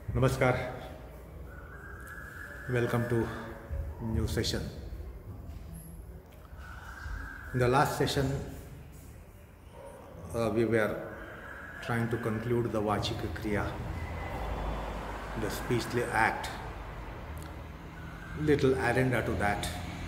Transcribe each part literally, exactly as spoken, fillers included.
Namaskar. Welcome to new session. In the last session, uh, we were trying to conclude the Vachika Kriya, the speechly act. Little addenda to that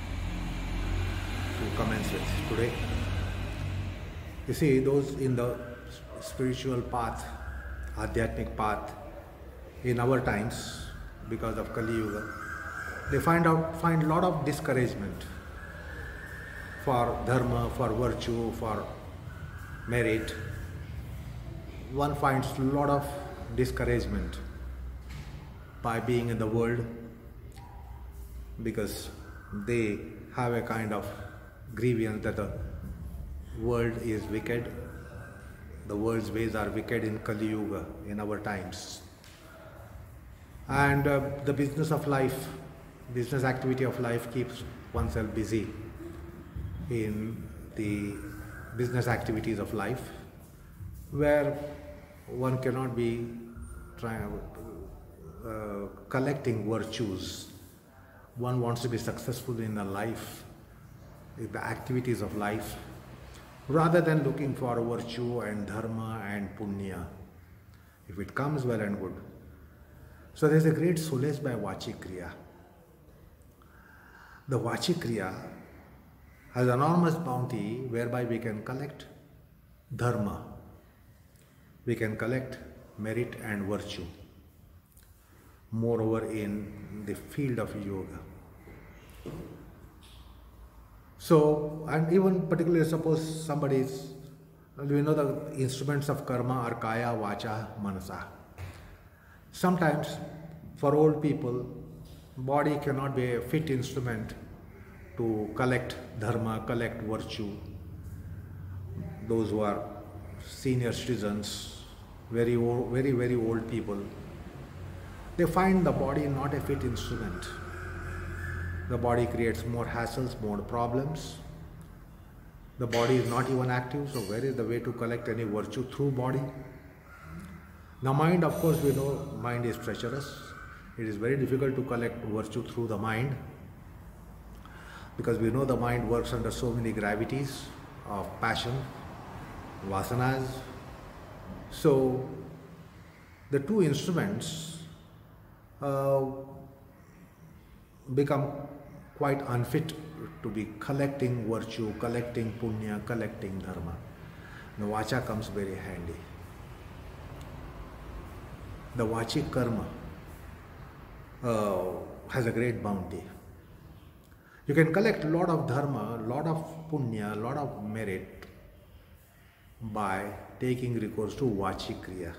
to commence with today. You see, those in the spiritual path, Adhyatmic path, in our times, because of Kali Yuga, they find out find a lot of discouragement for dharma, for virtue, for merit. One finds a lot of discouragement by being in the world because they have a kind of grievance that the world is wicked. The world's ways are wicked in Kali Yuga, in our times. And uh, the business of life, business activity of life keeps oneself busy in the business activities of life, where one cannot be trying, uh, collecting virtues. One wants to be successful in a life, in the activities of life, rather than looking for virtue and dharma and punya. If it comes, well and good. So there is a great solace by Vachik Kriya. The Vachik Kriya has enormous bounty whereby we can collect dharma, we can collect merit and virtue. Moreover, in the field of yoga. So, and even particularly suppose somebody is, we know the instruments of karma are kaya, vacha, manasa. Sometimes, for old people, body cannot be a fit instrument to collect dharma, collect virtue. Those who are senior citizens, very old, very, very old people, they find the body not a fit instrument. The body creates more hassles, more problems. The body is not even active, so where is the way to collect any virtue through body? The mind, of course, we know mind is treacherous. It is very difficult to collect virtue through the mind because we know the mind works under so many gravities of passion, vasanas. So, the two instruments uh, become quite unfit to be collecting virtue, collecting punya, collecting dharma. The vacha comes very handy. The Vachik karma uh, has a great bounty. You can collect a lot of dharma, a lot of punya, a lot of merit by taking recourse to Vachik Kriya.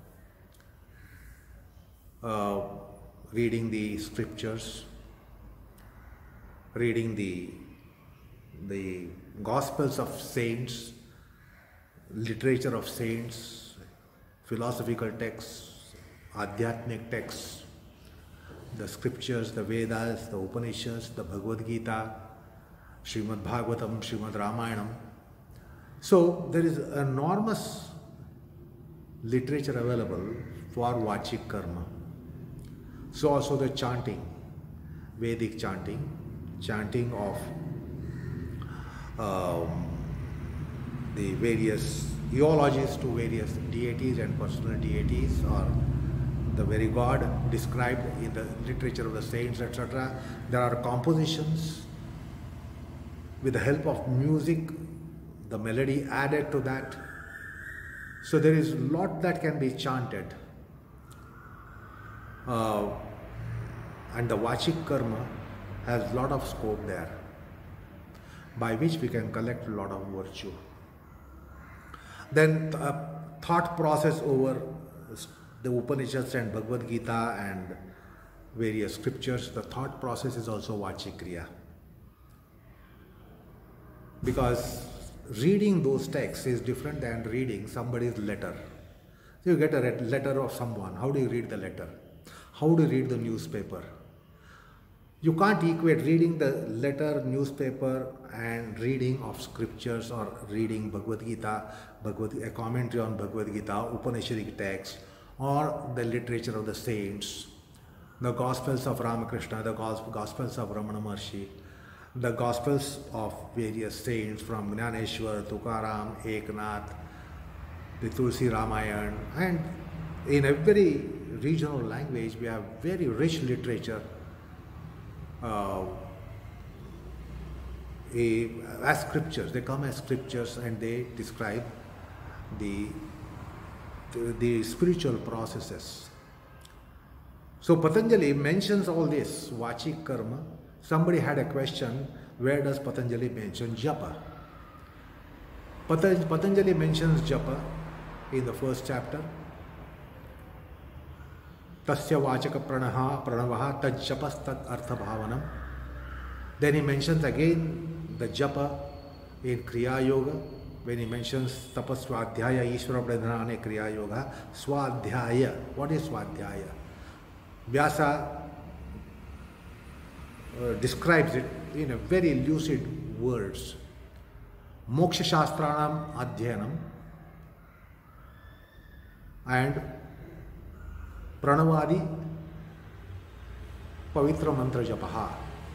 Uh, reading the scriptures, reading the, the Gospels of saints, literature of saints, philosophical texts, Adhyatmic texts, the scriptures, the Vedas, the Upanishads, the Bhagavad Gita, Srimad Bhagavatam, Srimad Ramayanam. So there is enormous literature available for Vachik karma. So also the chanting, Vedic chanting, chanting of um, the various eulogies to various deities and personal deities, or the very God described in the literature of the saints, et cetera. There are compositions with the help of music, the melody added to that. So there is a lot that can be chanted. Uh, and the Vachik karma has a lot of scope there, by which we can collect a lot of virtue. Then uh, thought process over the Upanishads and Bhagavad Gita and various scriptures, the thought process is also Vachik Kriya. Because reading those texts is different than reading somebody's letter. So you get a letter of someone, how do you read the letter? How do you read the newspaper? You can't equate reading the letter, newspaper and reading of scriptures or reading Bhagavad Gita, Bhagavad, a commentary on Bhagavad Gita, Upanishadic text, or the literature of the saints, the Gospels of Ramakrishna, the Gospels of Ramana Maharshi, the Gospels of various saints from Jnaneshwar, Tukaram, Eknath, the Tulsi Ramayana, and in every regional language we have very rich literature uh, a, as scriptures. They come as scriptures and they describe the, the, the spiritual processes. So Patanjali mentions all this, Vachik Karma. Somebody had a question, where does Patanjali mention Japa? Patanjali mentions Japa in the first chapter. Tasya Vachaka Pranaha Pranavaha Tad Japas Tad Artha Bhavanam. Then he mentions again the Japa in Kriya Yoga, when he mentions Tapas Swadhyaya Ishvara Pradhanane Kriya Yoga. Swadhyaya. What is Swadhyaya? Vyasa uh, describes it in a very lucid words. Moksha Shastranam Adhyanam and Pranavadi Pavitra Mantra Japaha.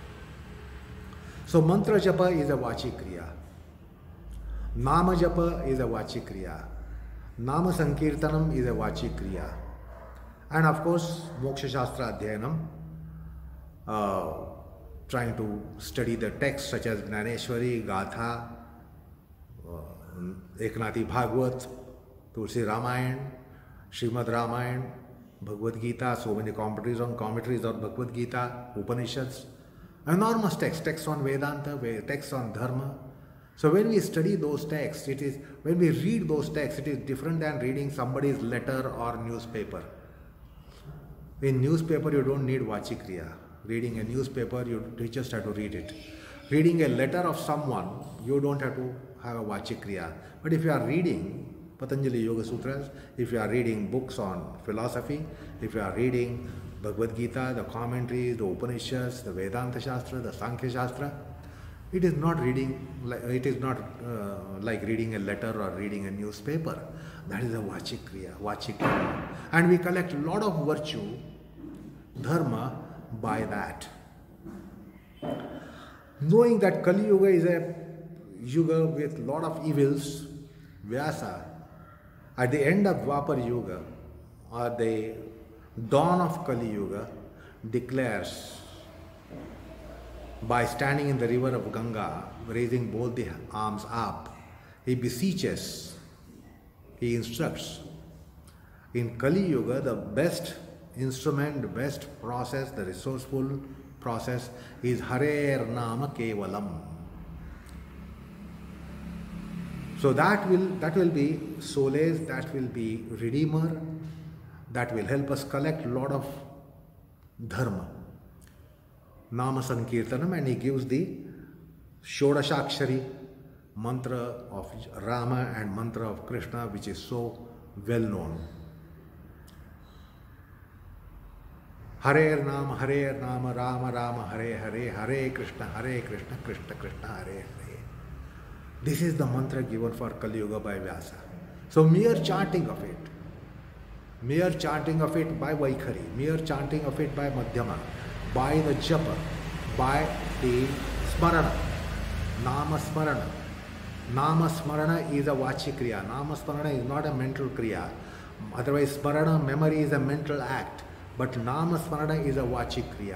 So Mantra Japa is a Vachik Kriya. Nama Japa is a Vachik Kriya. Nama Sankirtanam is a Vachik Kriya. And of course, Moksha Shastra Adhyanam, uh, trying to study the texts such as Jnaneshwari, Gatha, uh, Eknathi Bhagwat, Tulsi Ramayana, Srimad Ramayana, Bhagavad Gita, so many commentaries on commentaries on Bhagavad Gita, Upanishads, enormous texts, texts on Vedanta, texts on Dharma. So when we study those texts, it is, when we read those texts, it is different than reading somebody's letter or newspaper. In newspaper, you don't need Vachik Kriya. Reading a newspaper, you, you just have to read it. Reading a letter of someone, you don't have to have a Vachik Kriya. But if you are reading Patanjali Yoga Sutras, if you are reading books on philosophy, if you are reading Bhagavad Gita, the commentaries, the Upanishads, the Vedanta Shastra, the Sankhya Shastra, it is not reading, it is not uh, like reading a letter or reading a newspaper. That is a Vachik Kriya, Vachik Kriya. And we collect a lot of virtue, dharma, by that. Knowing that Kali Yuga is a yuga with a lot of evils, Vyasa, at the end of Dwapar Yuga, or the dawn of Kali Yuga, declares, by standing in the river of Ganga, raising both the arms up, he beseeches, he instructs. In Kali Yuga, the best instrument, the best process, the resourceful process is Harer Nama Kevalam. So that will, that will be solace, that will be redeemer, that will help us collect a lot of dharma. Nama Sankirtanam, and he gives the Shodashakshari mantra of Rama and mantra of Krishna, which is so well known. Hare Nama, Hare Nama, Rama Rama, Hare Hare, Hare Krishna, Hare Krishna, Krishna Krishna, Hare Hare. This is the mantra given for Kali Yuga by Vyasa. So mere chanting of it, mere chanting of it by Vaikhari, mere chanting of it by Madhyama, by the Japa, by the Smarana, Nama Smarana. Nama Smarana is a Vachik Kriya. Nama Smarana is not a mental Kriya. Otherwise, Smarana, memory, is a mental act. But Nama Smarana is a Vachik Kriya.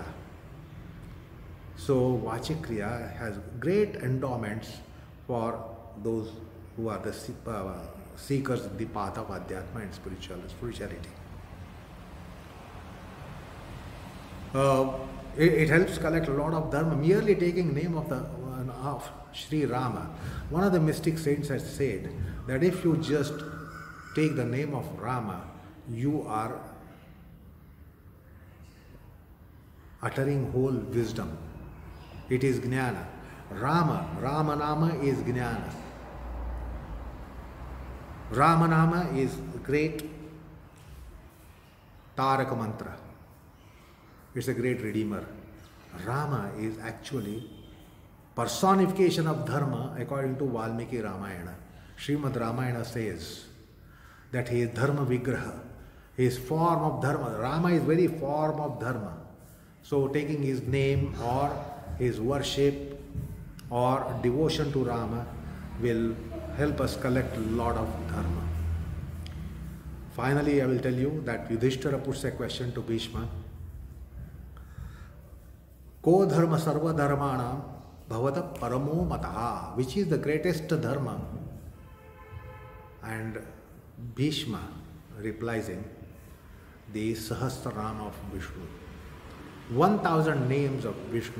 So Vachik Kriya has great endowments for those who are the uh, seekers of the path of Adhyatma and spiritual, spirituality. Uh, it, it helps collect a lot of dharma. Merely taking name of the uh, of Sri Rama. One of the mystic saints has said that if you just take the name of Rama, you are uttering whole wisdom. It is Jnana. Rama, Rama Nama is Jnana. Rama Nama is great Taraka Mantra. It's a great redeemer. Rama is actually personification of Dharma according to Valmiki Ramayana. Srimad Ramayana says that he is Dharma Vigraha. his form of dharma. Rama is very form of dharma. So taking his name or his worship or devotion to Rama will help us collect a lot of dharma. Finally, I will tell you that Yudhishthira puts a question to Bhishma. Ko dharma sarva dharmana bhavata paramo mataha. Which is the greatest dharma? And Bhishma replies in the Sahasranama of Vishnu. One thousand names of Vishnu.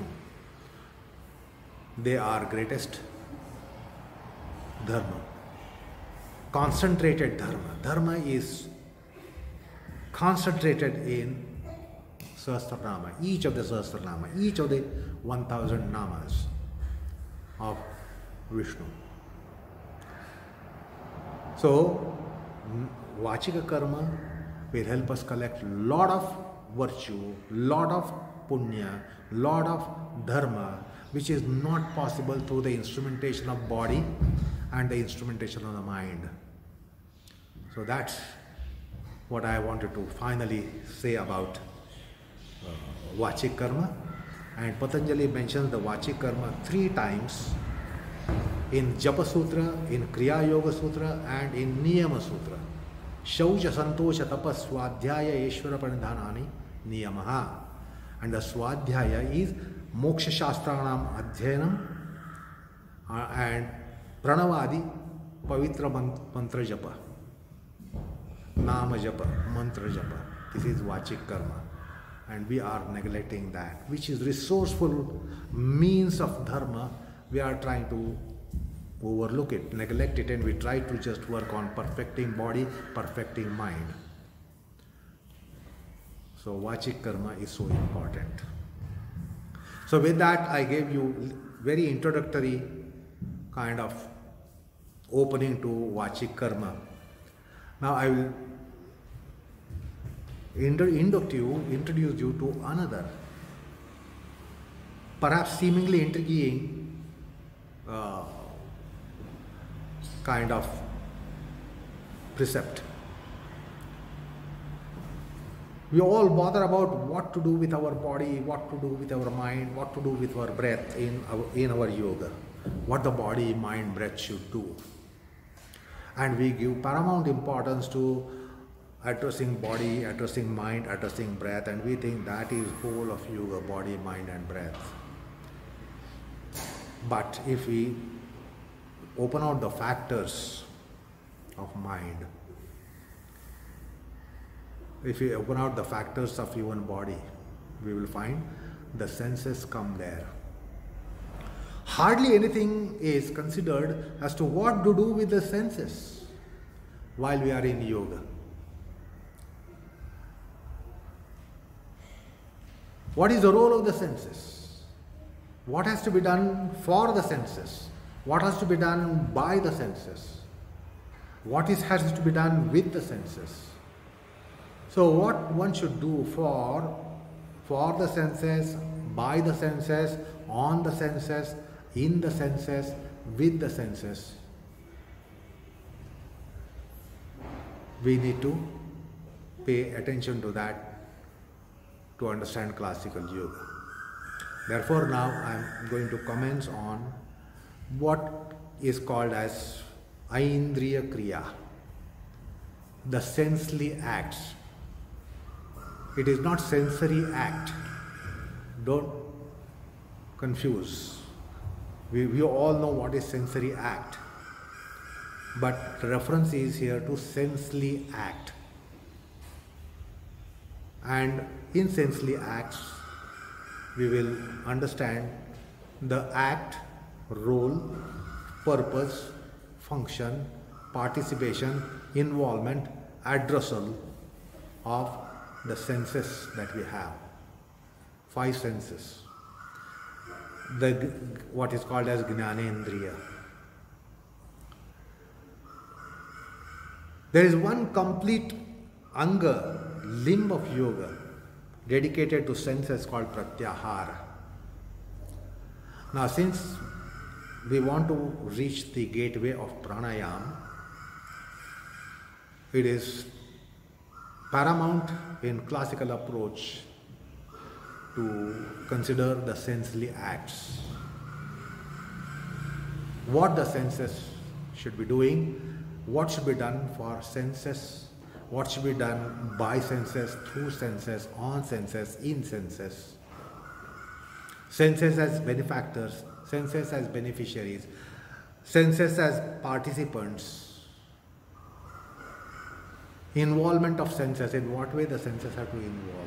They are greatest dharma. Concentrated dharma. Dharma is concentrated in Sahasranama, each of the Sahasranama, each of the one thousand namas of Vishnu. So, Vachika karma will help us collect lot of virtue, lot of punya, lot of dharma, which is not possible through the instrumentation of body and the instrumentation of the mind. So that's what I wanted to finally say about uh, Vachik karma. And Patanjali mentions the Vachik karma three times in Japa Sutra, in Kriya Yoga Sutra, and in Niyama Sutra. Shaucha Santosha Tapas Swadhyaya Eshwara Pranidhanani Niyamaha. And the Swadhyaya is Moksha Shastranam Adhyanam uh, and Pranavadi Pavitra Mantra Japa. Nama Japa, Mantra Japa. This is Vachik karma. And we are neglecting that, which is resourceful means of dharma. We are trying to overlook it, neglect it, and we try to just work on perfecting body, perfecting mind. So Vachik karma is so important. So with that, I gave you very introductory kind of opening to Vachik karma. Now I will introduce you, introduce you to another, perhaps seemingly intriguing uh, kind of precept. We all bother about what to do with our body, what to do with our mind, what to do with our breath in our, in our yoga, what the body, mind, breath should do. And we give paramount importance to addressing body, addressing mind, addressing breath, and we think that is whole of yoga, body, mind and breath. But if we open out the factors of mind, if we open out the factors of human body, we will find the senses come there. Hardly anything is considered as to what to do with the senses while we are in yoga. What is the role of the senses? What has to be done for the senses? What has to be done by the senses? What is has to be done with the senses? So what one should do for, for the senses, by the senses, on the senses, in the senses, with the senses, we need to pay attention to that to understand classical yoga. Therefore now I am going to comment on what is called as Aindriya Kriya, the sensely acts. It is not sensory act. Don't confuse. We, we all know what is sensory act. But the reference is here to sensely act. And in sensely acts, we will understand the act, role, purpose, function, participation, involvement, addressal of the senses that we have. Five senses. The, what is called as Jnanendriya. There is one complete anga, limb of yoga, dedicated to senses called Pratyahara. Now since we want to reach the gateway of pranayama, it is paramount in classical approach to consider the sensely acts. What the senses should be doing, what should be done for senses, what should be done by senses, through senses, on senses, in senses. Senses as benefactors, senses as beneficiaries, senses as participants. Involvement of senses, in what way the senses have to involve.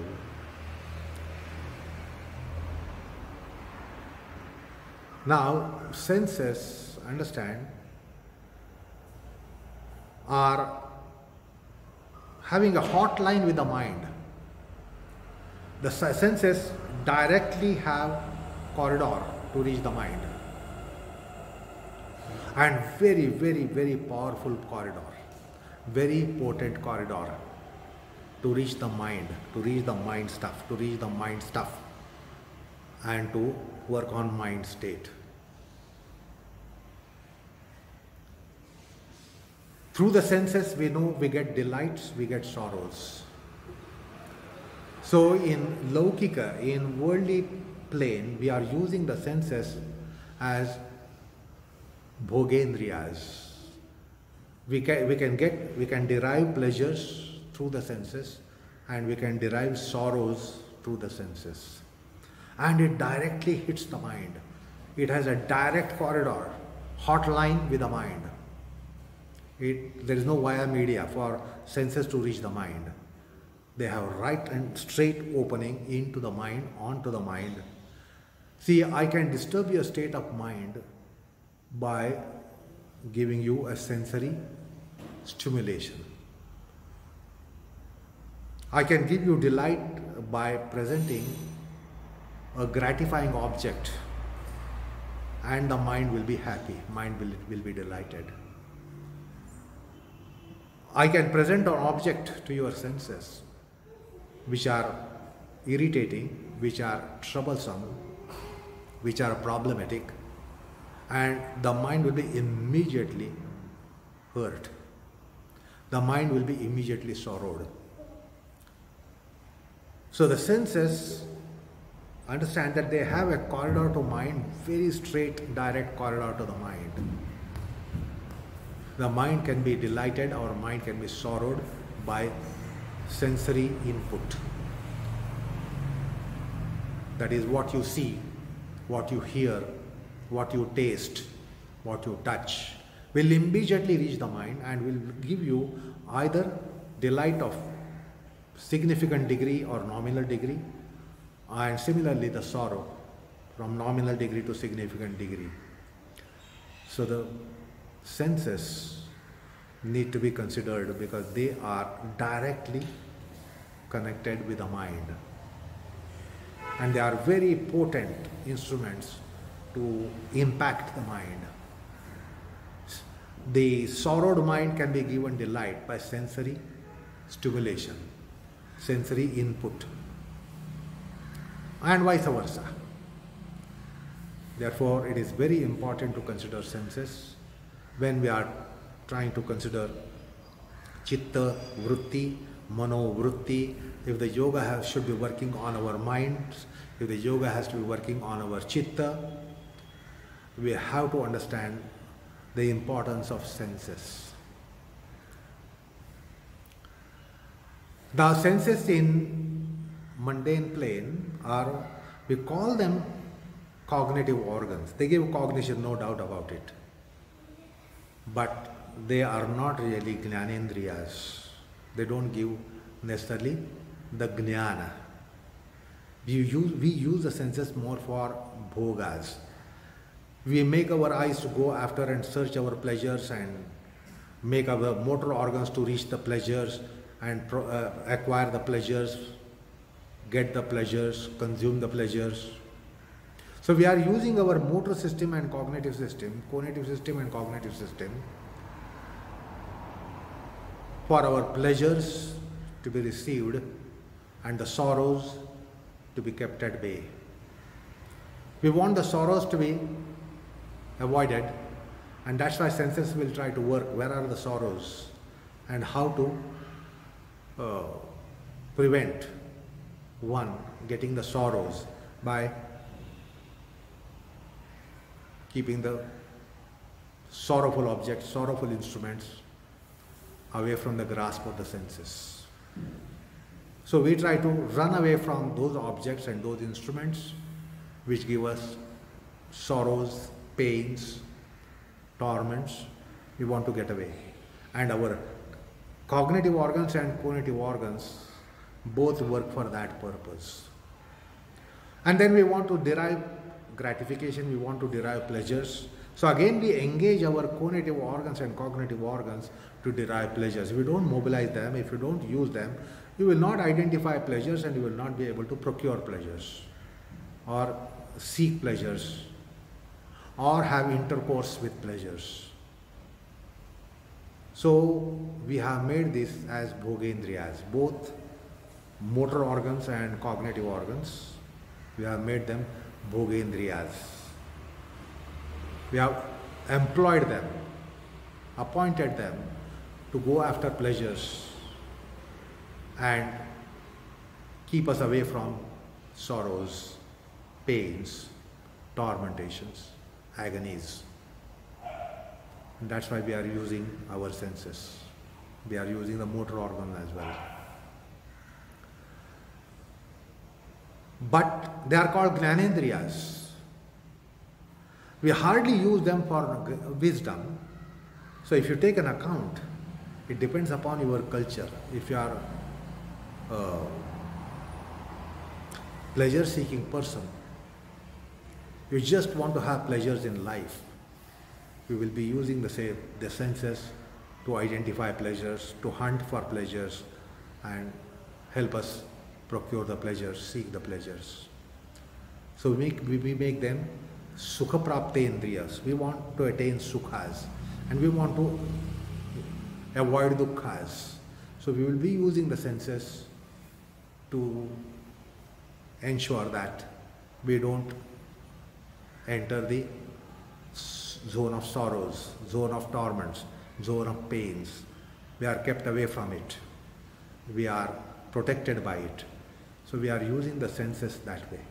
Now, senses, understand, are having a hotline with the mind. The senses directly have corridor to reach the mind, and very, very, very powerful corridor, very potent corridor to reach the mind, to reach the mind stuff, to reach the mind stuff, and to work on mind state. Through the senses, we know we get delights, we get sorrows. So in Laukika, in worldly plane, we are using the senses as bhogendriyas. We can, we can get, we can derive pleasures through the senses, and we can derive sorrows through the senses. And it directly hits the mind. It has a direct corridor, hotline with the mind. It, there is no via media for senses to reach the mind. They have right and straight opening into the mind, onto the mind. See, I can disturb your state of mind by giving you a sensory stimulation. I can give you delight by presenting a gratifying object, and the mind will be happy, mind will, will be delighted. I can present an object to your senses which are irritating, which are troublesome, which are problematic, and the mind will be immediately hurt. The mind will be immediately sorrowed. So the senses understand that they have a corridor to mind, very straight, direct corridor to the mind. The mind can be delighted or mind can be sorrowed by sensory input. That is what you see, what you hear, what you taste, what you touch, will immediately reach the mind and will give you either delight of significant degree or nominal degree, and similarly the sorrow from nominal degree to significant degree. So the senses need to be considered because they are directly connected with the mind, and they are very potent instruments to impact the mind. The sorrowed mind can be given delight by sensory stimulation, sensory input, and vice versa. Therefore, it is very important to consider senses when we are trying to consider chitta, vritti, mano, vritti. If the yoga has, should be working on our minds, if the yoga has to be working on our chitta, we have to understand the importance of senses. The senses in mundane plane are, we call them cognitive organs. They give cognition, no doubt about it. But they are not really jnanendriyas. They don't give necessarily the jnana. We use, we use the senses more for bhogas. We make our eyes to go after and search our pleasures and make our motor organs to reach the pleasures and pro, uh, acquire the pleasures, get the pleasures, consume the pleasures. So we are using our motor system and cognitive system, cognitive system and cognitive system for our pleasures to be received and the sorrows to be kept at bay. We want the sorrows to be avoided, and that's why senses will try to work where are the sorrows and how to uh, prevent one getting the sorrows by keeping the sorrowful objects, sorrowful instruments away from the grasp of the senses. So we try to run away from those objects and those instruments which give us sorrows, pains, torments. We want to get away. And our cognitive organs and cognitive organs both work for that purpose. And then we want to derive gratification, we want to derive pleasures. So again we engage our cognitive organs and cognitive organs to derive pleasures. If you don't mobilize them, if you don't use them, you will not identify pleasures and you will not be able to procure pleasures or seek pleasures or have intercourse with pleasures. So we have made this as bhogendriyas, both motor organs and cognitive organs. We have made them bhogendriyas. We have employed them, appointed them to go after pleasures and keep us away from sorrows, pains, tormentations, agonies. And that's why we are using our senses. We are using the motor organ as well. But they are called Gnanendriyas. We hardly use them for wisdom. So if you take an account, it depends upon your culture. If you are a pleasure-seeking person, you just want to have pleasures in life, we will be using the, say, the senses to identify pleasures, to hunt for pleasures and help us procure the pleasures, seek the pleasures. So we make, we, we make them sukha praptendriyas. We want to attain sukhas and we want to avoid dukkhas. So we will be using the senses to ensure that we don't enter the zone of sorrows, zone of torments, zone of pains. We are kept away from it. We are protected by it. So we are using the senses that way.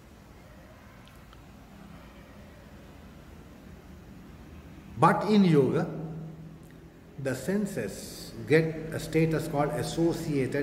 But in yoga, the senses get a status called associated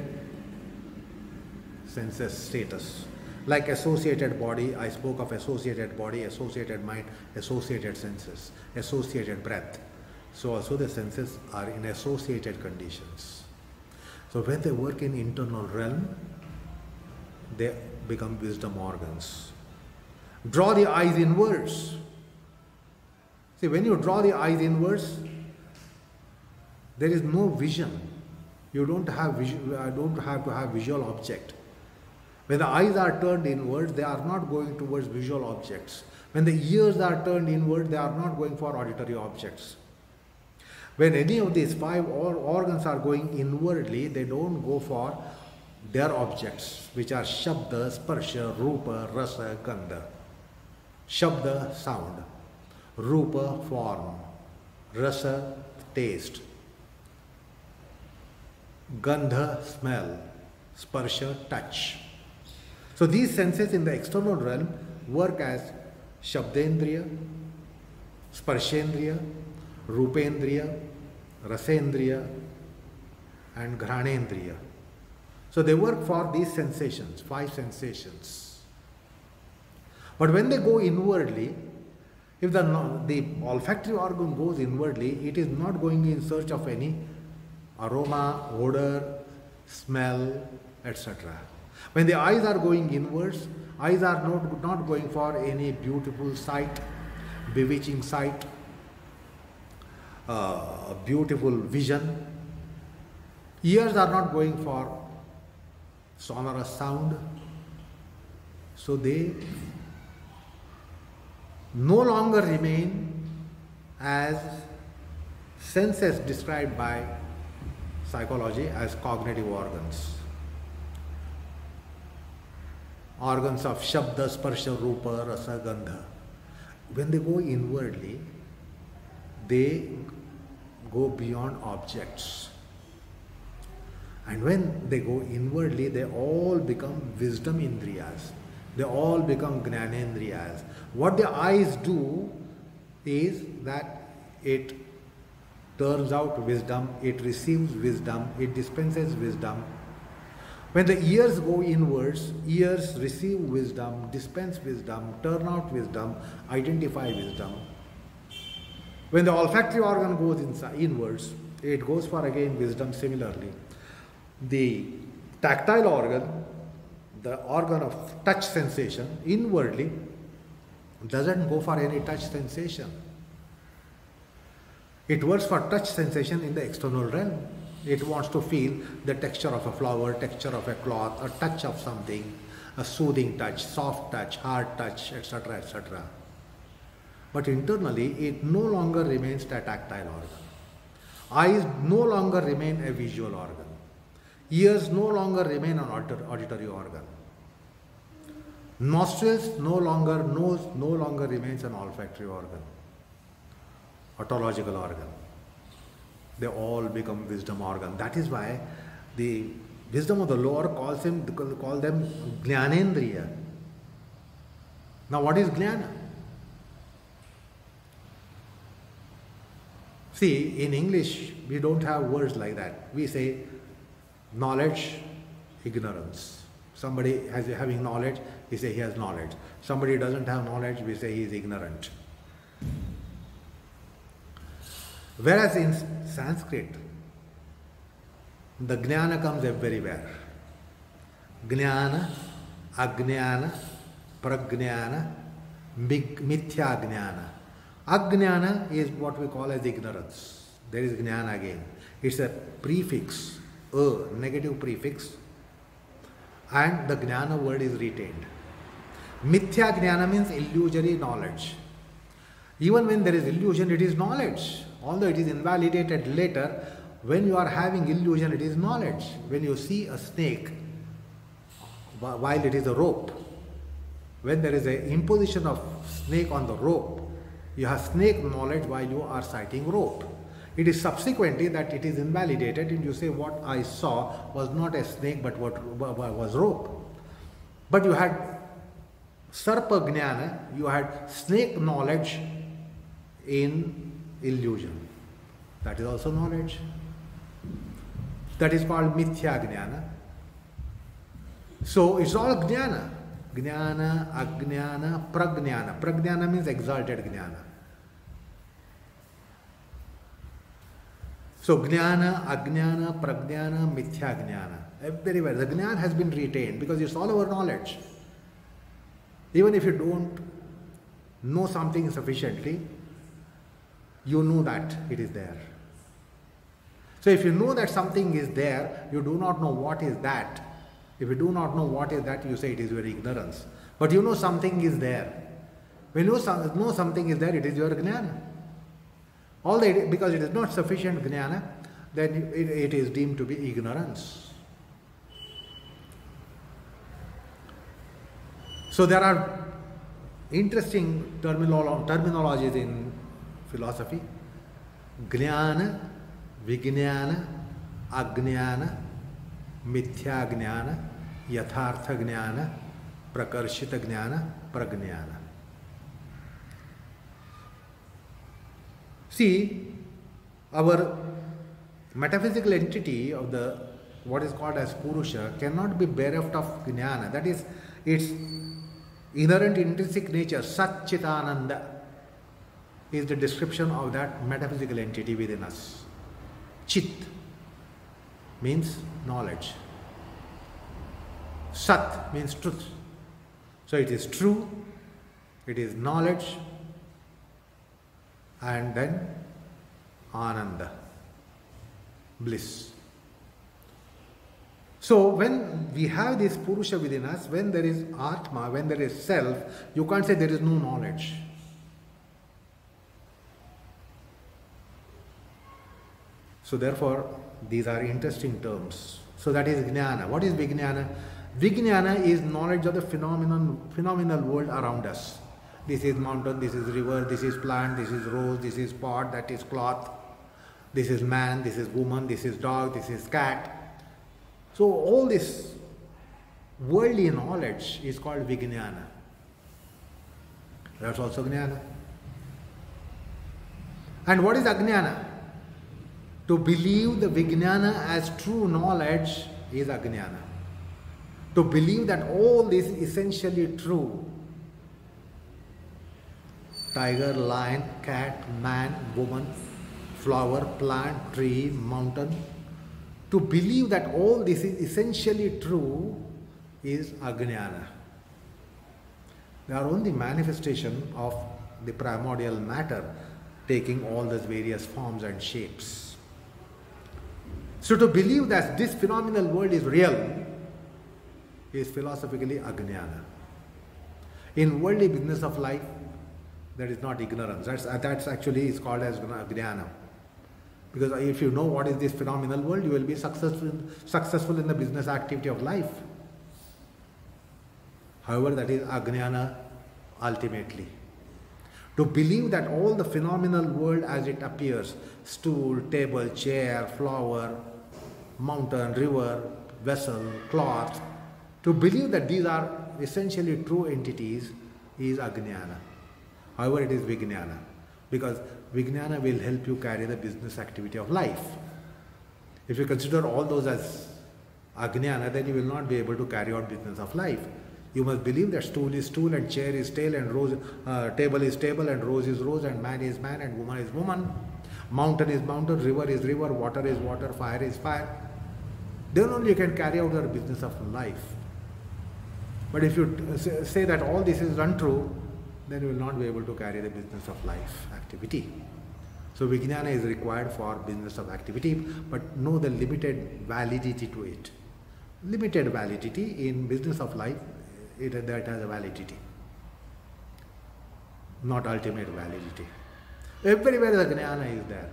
senses status. Like associated body, I spoke of associated body, associated mind, associated senses, associated breath. So also the senses are in associated conditions. So when they work in internal realm, they become wisdom organs. Draw the eyes inwards. See, when you draw the eyes inwards, there is no vision. You don't have vision, don't have to have visual object. When the eyes are turned inwards, they are not going towards visual objects. When the ears are turned inward, they are not going for auditory objects. When any of these five organs are going inwardly, they don't go for their objects, which are Shabda, Sparsha, Rupa, Rasa, Gandha. Shabda, sound. Rupa, form. Rasa, taste. Gandha, smell. Sparsha, touch. So these senses in the external realm work as Shabdendriya, Sparshendriya, Rupendriya, Rasendriya and Ghanendriya. So they work for these sensations, five sensations. But when they go inwardly, if the, the olfactory organ goes inwardly, it is not going in search of any aroma, odor, smell, et cetera. When the eyes are going inwards, eyes are not, not going for any beautiful sight, bewitching sight, uh, beautiful vision. Ears are not going for sonorous sound. So they no longer remain as senses described by psychology as cognitive organs. Organs of Shabda, Sparsha, Rupa, Rasa, Gandha. When they go inwardly, they go beyond objects. And when they go inwardly, they all become wisdom indriyas. They all become gnanendriyas. What the eyes do is that it turns out wisdom, it receives wisdom, it dispenses wisdom. When the ears go inwards, ears receive wisdom, dispense wisdom, turn out wisdom, identify wisdom. When the olfactory organ goes inside, inwards, it goes for again wisdom similarly. The tactile organ, the organ of touch sensation, inwardly doesn't go for any touch sensation. It works for touch sensation in the external realm. It wants to feel the texture of a flower, texture of a cloth, a touch of something, a soothing touch, soft touch, hard touch, et cetera, et cetera. But internally, it no longer remains a tactile organ. Eyes no longer remain a visual organ. Ears no longer remain an auditory organ. Nostrils no longer, nose no longer remains an olfactory organ, otological organ. They all become wisdom organ. That is why the wisdom of the lower calls him, call them Gnanendriya. Now what is Gnana? See, in English, we don't have words like that. We say knowledge, ignorance. Somebody has having knowledge, we say he has knowledge. Somebody doesn't have knowledge, we say he is ignorant. Whereas in Sanskrit, the Gnana comes everywhere. Gnana, Ajnana, Pragnana, Mithya Gnana. Ajnana is what we call as ignorance. There is Gnana again. It's a prefix, a negative prefix, and the Gnana word is retained. Mithya Gnana means illusory knowledge. Even when there is illusion, it is knowledge. Although it is invalidated later, when you are having illusion, it is knowledge. When you see a snake, while it is a rope, when there is an imposition of snake on the rope, you have snake knowledge while you are sighting rope. It is subsequently that it is invalidated and you say what I saw was not a snake but what was rope. But you had Sarpa Gnana, you had snake knowledge in illusion. That is also knowledge. That is called Mithya Gnana. So it's all Gnana. Gnana, Ajnana, Pragnana. Pragnana means exalted Gnana. So Gnana, Ajnana, Pragnana, Mithya Gnana. Everywhere. The Gnana has been retained because it's all our knowledge. Even if you don't know something sufficiently, you know that it is there. So if you know that something is there, you do not know what is that. If you do not know what is that, you say it is your ignorance. But you know something is there. When you know something is there, it is your Gnana. Although because it is not sufficient Gnana, then it, it is deemed to be ignorance. So there are interesting terminolo terminologies in philosophy. Gnana, Vijnana, Ajnana, Mithya Gnana, Yathartha Gnana, Prakarshita Gnana, Pragnana. See, our metaphysical entity of the what is called as Purusha cannot be bereft of Gnana. That is, its inherent intrinsic nature, Sat Chitananda, is the description of that metaphysical entity within us. Chit means knowledge. Sat means truth. So it is true, it is knowledge, and then Ananda, bliss. So when we have this Purusha within us, when there is Atma, when there is self, you can't say there is no knowledge. So therefore, these are interesting terms. So that is Gnana. What is Vijnana? Vijnana is knowledge of the phenomenon, phenomenal world around us. This is mountain, this is river, this is plant, this is rose, this is pot, that is cloth, this is man, this is woman, this is dog, this is cat. So all this worldly knowledge is called Vijnana. That's also Jnana. And what is Ajnana? To believe the Vijnana as true knowledge is Ajnana. To believe that all this is essentially true. Tiger, lion, cat, man, woman, flower, plant, tree, mountain. To believe that all this is essentially true is Ajnana. They are only manifestation of the primordial matter taking all those various forms and shapes. So to believe that this phenomenal world is real is philosophically Ajnana. In worldly business of life, that is not ignorance. That's, that's actually is called as Jnana. Because if you know what is this phenomenal world, you will be successful, successful in the business activity of life. However, that is Ajnana ultimately. To believe that all the phenomenal world as it appears, stool, table, chair, flower, mountain, river, vessel, cloth, to believe that these are essentially true entities is Ajnana. However, it is Vijnana, because Vijnana will help you carry the business activity of life. If you consider all those as Ajnana, then you will not be able to carry out business of life. You must believe that stool is stool and chair is tail and rose, uh, table is table and rose is rose and man is man and woman is woman. Mountain is mountain, river is river, water is water, fire is fire. Then only you can carry out your business of life. But if you say that all this is untrue, then you will not be able to carry the business of life activity. So Vijnana is required for business of activity, but know the limited validity to it. Limited validity in business of life, it that has a validity, not ultimate validity. Everywhere the Jnana is there.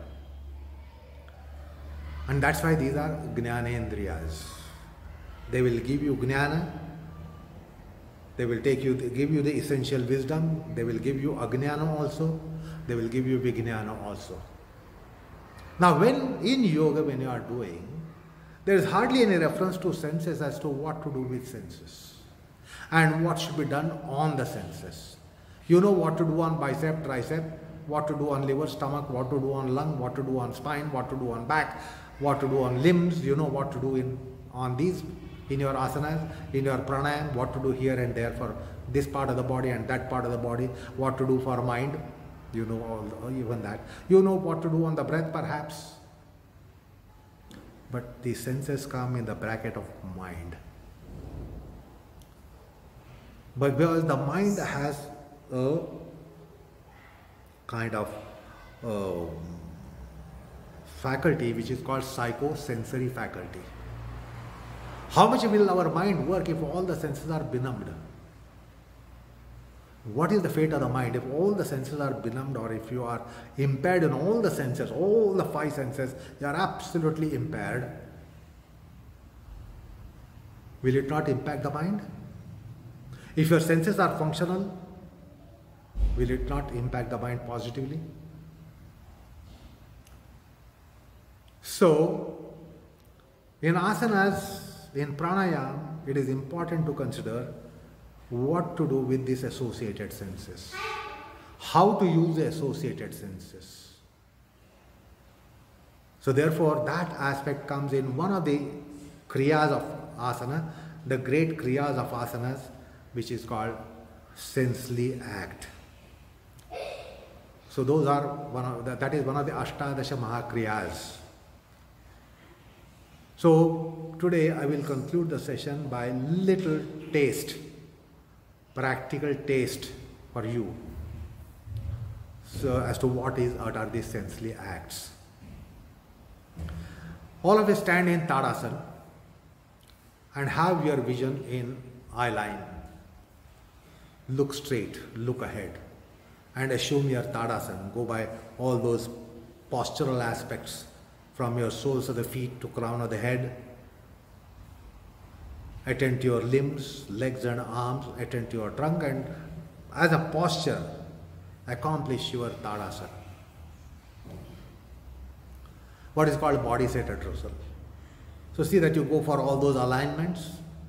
And that's why these are Jnanendriyas. They will give you Jnana, they will take you, give you the essential wisdom, they will give you Ajnana also, they will give you Vijnana also. Now when in yoga, when you are doing, there is hardly any reference to senses as to what to do with senses and what should be done on the senses. You know what to do on bicep, tricep, what to do on liver, stomach, what to do on lung, what to do on spine, what to do on back, what to do on limbs. You know what to do in on these, in your asanas, in your pranayam, what to do here and there for this part of the body and that part of the body, what to do for mind. You know all, even that. You know what to do on the breath perhaps. But the senses come in the bracket of mind. But because the mind has a kind of uh, faculty which is called psychosensory faculty. How much will our mind work if all the senses are benumbed? What is the fate of the mind if all the senses are benumbed, or if you are impaired in all the senses, all the five senses, you are absolutely impaired? Will it not impact the mind? If your senses are functional, will it not impact the mind positively? So, in asanas, in pranayama, it is important to consider what to do with these associated senses. How to use the associated senses. So therefore, that aspect comes in one of the kriyas of asana, the great kriyas of asanas, which is called sensely act. So those are one of the, that is one of the Ashtadasha Mahakriyas. So today I will conclude the session by little taste, practical taste for you. So as to what is what are these sensely acts. All of you stand in Tadasana and have your vision in eye line. Look straight, look ahead, and assume your Tadasana. Go by all those postural aspects from your soles of the feet to crown of the head. Attend to your limbs, legs and arms, attend to your trunk, and as a posture, accomplish your Tadasana. What is called body set retrosal. So see that you go for all those alignments,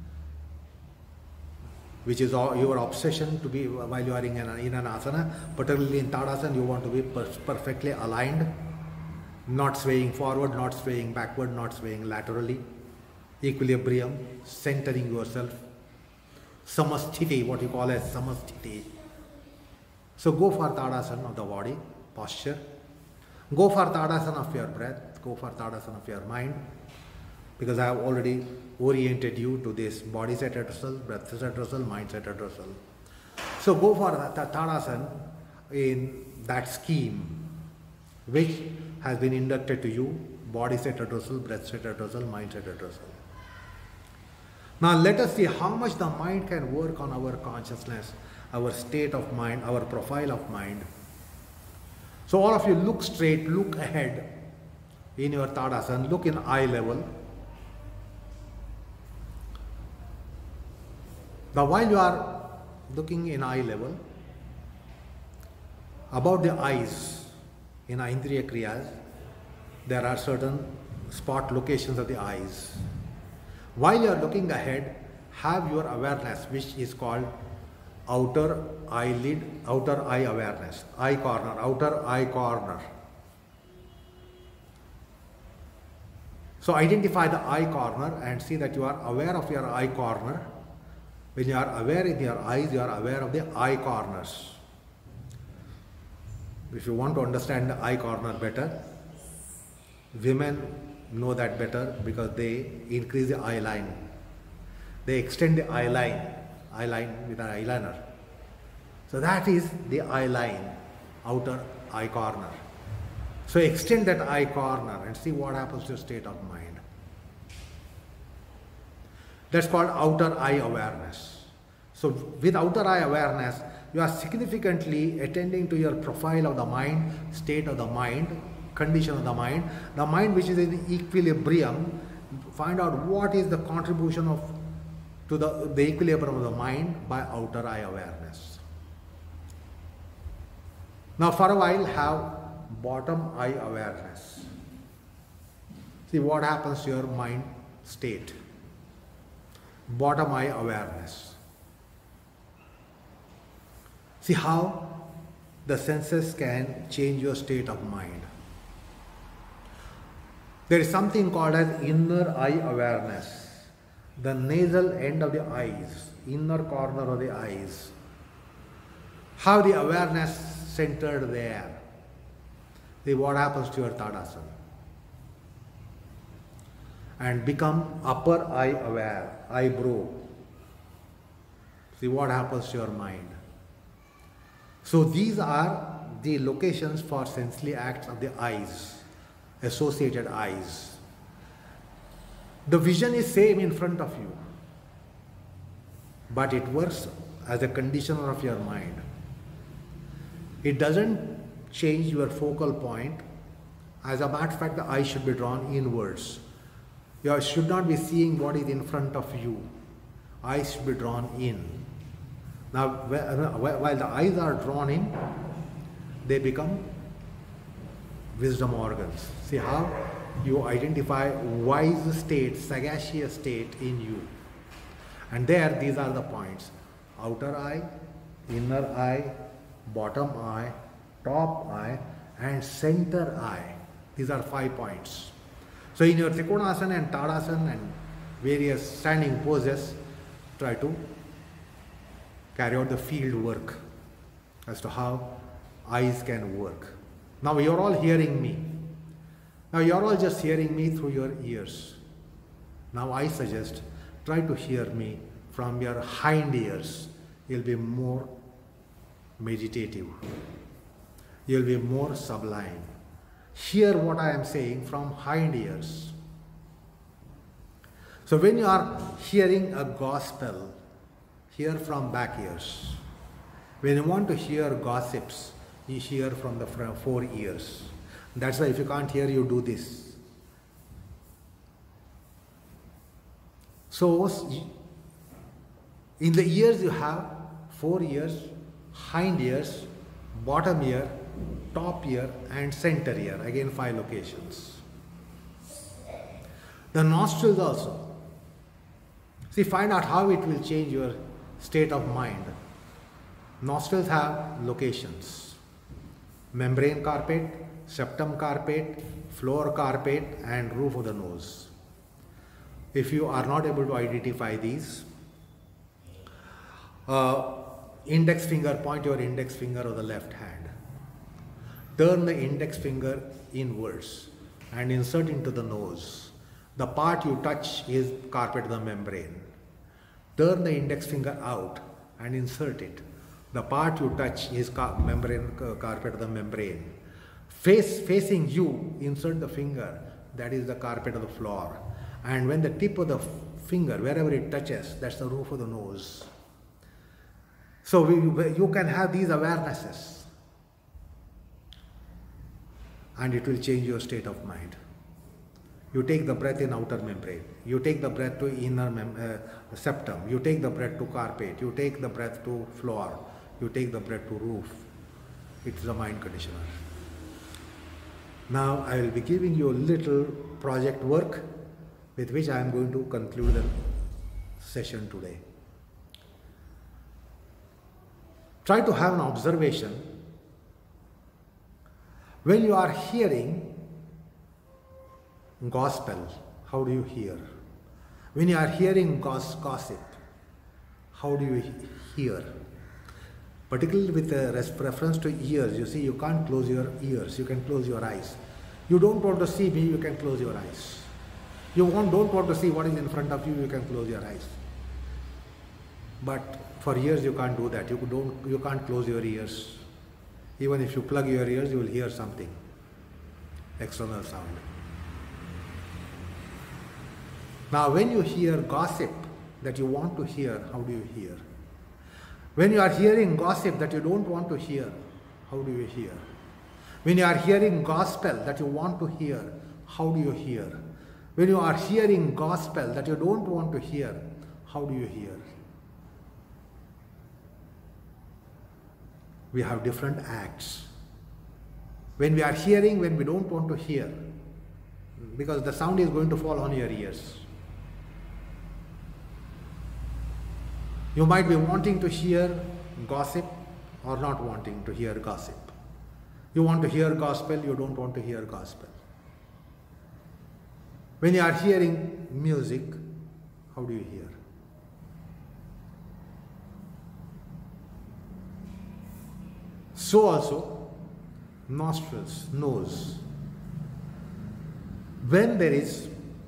which is all your obsession to be while you are in an, in an asana, particularly in Tadasana, you want to be per perfectly aligned, not swaying forward, not swaying backward, not swaying laterally, equilibrium, centering yourself, samasthiti, what you call as samasthiti. So go for Tadasana of the body, posture, go for Tadasana of your breath, go for Tadasana of your mind, because I have already oriented you to this body set reversal, breath set reversal, mind set reversal. So go for the Tadasana in that scheme which has been inducted to you, body set reversal, breath set reversal, mind set reversal. Now let us see how much the mind can work on our consciousness, our state of mind, our profile of mind. So all of you look straight, look ahead in your Tadasana, look in eye level. Now while you are looking in eye level, about the eyes, in Indriya Kriyas, there are certain spot locations of the eyes. While you are looking ahead, have your awareness, which is called outer eyelid, outer eye awareness, eye corner, outer eye corner. So identify the eye corner and see that you are aware of your eye corner. When you are aware in your eyes, you are aware of the eye corners. If you want to understand the eye corner better, women know that better because they increase the eye line. They extend the eye line, eye line with an eyeliner. So that is the eye line, outer eye corner. So extend that eye corner and see what happens to your state of mind. That's called outer eye awareness. So with outer eye awareness, you are significantly attending to your profile of the mind, state of the mind, condition of the mind, the mind which is in equilibrium. Find out what is the contribution of to the, the equilibrium of the mind by outer eye awareness. Now for a while have bottom eye awareness. See what happens to your mind state. Bottom eye awareness. See how the senses can change your state of mind. There is something called as inner eye awareness. The nasal end of the eyes, inner corner of the eyes. How the awareness centered there. See what happens to your Tadasana. And become upper eye aware, eyebrow. See what happens to your mind. So these are the locations for sensory acts of the eyes, associated eyes. The vision is same in front of you, but it works as a conditioner of your mind. It doesn't change your focal point. As a matter of fact, the eye should be drawn inwards. You should not be seeing what is in front of you. Eyes should be drawn in. Now, while the eyes are drawn in, they become wisdom organs. See how you identify wise state, sagacious state in you. And there, these are the points. Outer eye, inner eye, bottom eye, top eye, and center eye. These are five points. So in your Trikonasana and Tadasana and various standing poses, try to carry out the field work as to how eyes can work. Now you're all hearing me. Now you're all just hearing me through your ears. Now I suggest try to hear me from your hind ears. You'll be more meditative. You'll be more sublime. Hear what I am saying from hind ears. So when you are hearing a gospel, hear from back ears. When you want to hear gossips, you hear from the four ears. That's why if you can't hear, you do this. So in the ears you have four ears, hind ears, bottom ear, top ear and center ear. Again five locations. The nostrils also. See, find out how it will change your state of mind. Nostrils have locations. Membrane carpet, septum carpet, floor carpet, and roof of the nose. If you are not able to identify these, uh, index finger, point your index finger on the left hand. Turn the index finger inwards and insert into the nose. The part you touch is carpet of the membrane. Turn the index finger out and insert it. The part you touch is car membrane, uh, carpet of the membrane. Face, facing you, insert the finger, that is the carpet of the floor. And when the tip of the finger, wherever it touches, that's the roof of the nose. So we, you can have these awarenesses and it will change your state of mind. You take the breath in outer membrane, you take the breath to inner mem uh, septum, you take the breath to carpet, you take the breath to floor, you take the breath to roof. It's a mind conditioner. Now I will be giving you a little project work with which I am going to conclude the session today. Try to have an observation. When you are hearing gospel, how do you hear? When you are hearing gos gossip, how do you hear? Particularly with a reference to ears, you see, you can't close your ears, you can close your eyes. You don't want to see me, you can close your eyes. You want, don't want to see what is in front of you, you can close your eyes. But for ears you can't do that, you, don't, you can't close your ears. Even if you plug your ears, you will hear something, external sound. Now when you hear gossip that you want to hear, how do you hear? When you are hearing gossip that you don't want to hear, how do you hear? When you are hearing gospel that you want to hear, how do you hear? When you are hearing gospel that you don't want to hear, how do you hear? We have different acts. When we are hearing, when we don't want to hear, because the sound is going to fall on your ears. You might be wanting to hear gossip or not wanting to hear gossip. You want to hear gospel, you don't want to hear gospel. When you are hearing music, how do you hear? So also, nostrils, nose. When there is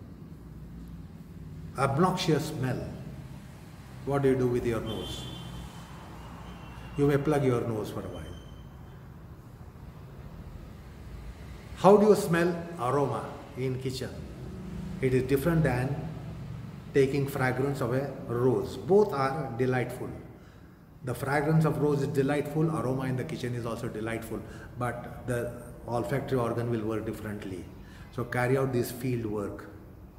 obnoxious smell, what do you do with your nose? You may plug your nose for a while. How do you smell aroma in kitchen? It is different than taking fragrance of a rose. Both are delightful. The fragrance of rose is delightful, aroma in the kitchen is also delightful, but the olfactory organ will work differently. So carry out this field work.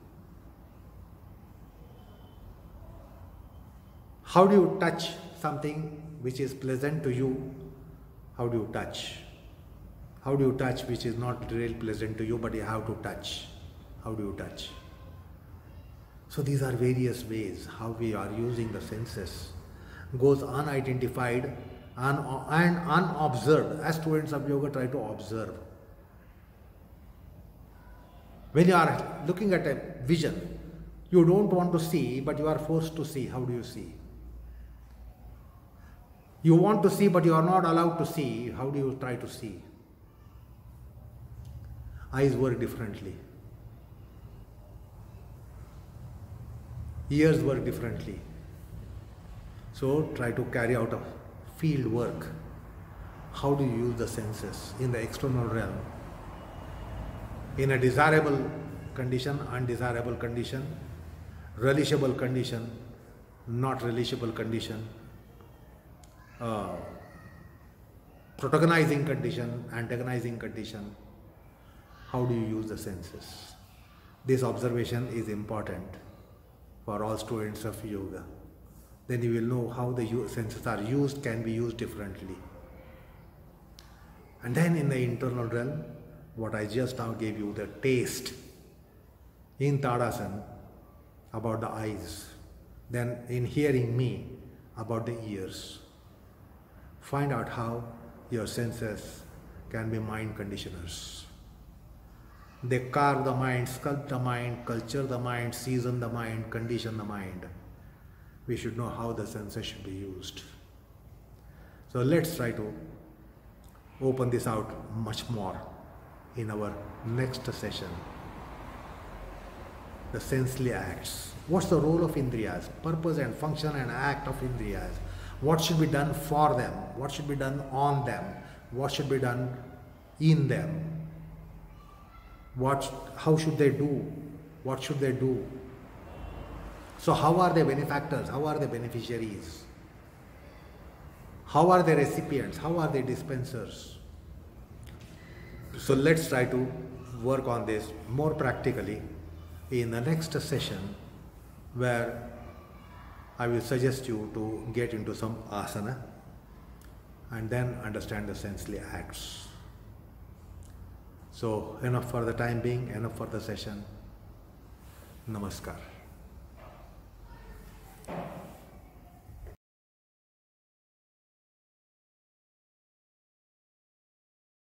How do you touch something which is pleasant to you? How do you touch? How do you touch which is not really pleasant to you, but you have to touch? How do you touch? So these are various ways how we are using the senses. Goes unidentified and, and unobserved. As students of yoga, try to observe. When you are looking at a vision, you don't want to see, but you are forced to see. How do you see? You want to see, but you are not allowed to see. How do you try to see? Eyes work differently. Ears work differently. So try to carry out a field work. How do you use the senses in the external realm? In a desirable condition, undesirable condition, relishable condition, not relishable condition, uh, protagonizing condition, antagonizing condition. How do you use the senses? This observation is important for all students of yoga. Then you will know how the senses are used, can be used differently. And then in the internal realm, what I just now gave you, the taste. in Tadasana about the eyes, then in hearing me about the ears. Find out how your senses can be mind conditioners. They carve the mind, sculpt the mind, culture the mind, season the mind, condition the mind. We should know how the senses should be used. So let's try to open this out much more in our next session. The sensely acts. What's the role of Indriyas? Purpose and function and act of Indriyas. What should be done for them? What should be done on them? What should be done in them? What, how should they do? What should they do? So how are they benefactors? How are they beneficiaries? How are they recipients? How are they dispensers? So let's try to work on this more practically in the next session, where I will suggest you to get into some asana and then understand the sensely acts. So enough for the time being, enough for the session. Namaskar.